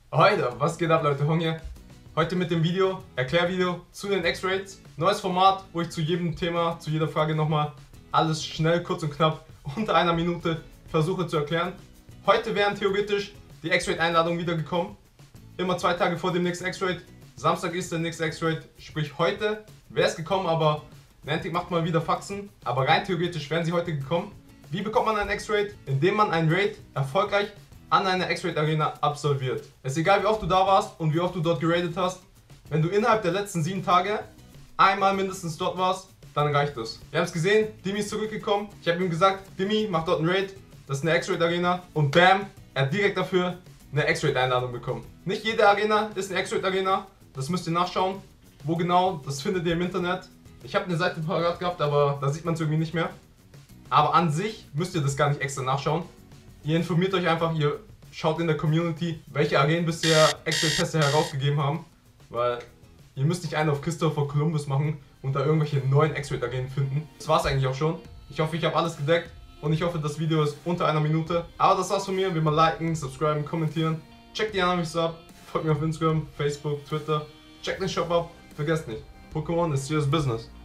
Heute, was geht ab Leute, Hong hier. Heute mit dem Video, Erklärvideo zu den X-Rates. Neues Format, wo ich zu jedem Thema, zu jeder Frage nochmal alles schnell, kurz und knapp unter einer Minute versuche zu erklären. Heute wären theoretisch die X-Rate-Einladungen wieder gekommen. Immer 2 Tage vor dem nächsten X-Rate. Samstag ist der nächste X-Rate, sprich heute wäre es gekommen, aber Niantic macht mal wieder Faxen. Aber rein theoretisch wären sie heute gekommen. Wie bekommt man einen X-Rate? Indem man einen Raid erfolgreich an einer X-Rate Arena absolviert. Es ist egal, wie oft du da warst und wie oft du dort geradet hast. Wenn du innerhalb der letzten 7 Tage einmal mindestens dort warst, dann reicht es. Wir haben es gesehen, Dimi ist zurückgekommen. Ich habe ihm gesagt, Dimi, mach dort einen Raid. Das ist eine X-Rate Arena. Und bam, er hat direkt dafür eine X-Rate Einladung bekommen. Nicht jede Arena ist eine X-Rate Arena. Das müsst ihr nachschauen. Wo genau, das findet ihr im Internet. Ich habe eine Seite parat gehabt, aber da sieht man es irgendwie nicht mehr. Aber an sich müsst ihr das gar nicht extra nachschauen. Ihr informiert euch einfach, ihr schaut in der Community, welche Arenen bisher X-Rate-Teste herausgegeben haben. Weil ihr müsst nicht einen auf Christopher Columbus machen und da irgendwelche neuen X-Rate-Arenen finden. Das war's eigentlich auch schon. Ich hoffe, ich habe alles gedeckt und ich hoffe, das Video ist unter einer Minute. Aber das war's von mir. Wie immer liken, subscriben, kommentieren. Checkt die anderen Videos ab. Folgt mir auf Instagram, Facebook, Twitter. Checkt den Shop ab. Vergesst nicht, Pokémon ist serious business.